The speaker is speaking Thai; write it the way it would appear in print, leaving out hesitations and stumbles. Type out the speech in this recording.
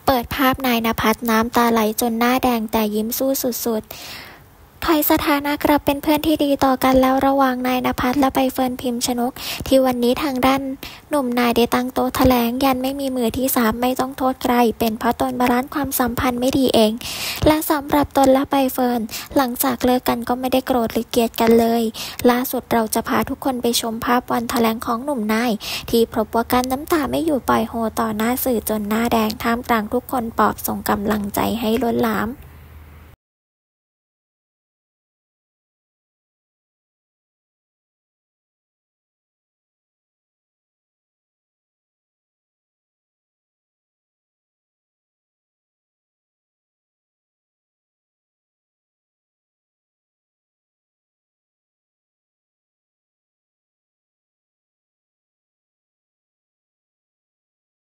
เปิดภาพนายณภัสน้ำตาไหลจนหน้าแดงแต่ยิ้มสู้สุดๆถอยสถานะกลับเป็นเพื่อนที่ดีต่อกันแล้วระหว่างนายณภัสและใบเฟิร์นพิมพ์ชนกที่วันนี้ทางด้านหนุ่มนายได้ตั้งโต๊ะแถลงยันไม่มีมือที่สามไม่ต้องโทษใครเป็นเพราะตนบาลานซ์ความสัมพันธ์ไม่ดีเองและสำหรับตนและใบเฟิร์นหลังจากเลิกกันก็ไม่ได้โกรธหรือเกลียดกันเลยล่าสุดเราจะพาทุกคนไปชมภาพวันแถลงของหนุ่มนายที่พบว่าการน้ำตาไม่อยู่ปล่อยโฮต่อหน้าสื่อจนหน้าแดงท่ามกลางทุกคนปลอบส่งกำลังใจให้ล้นหลาม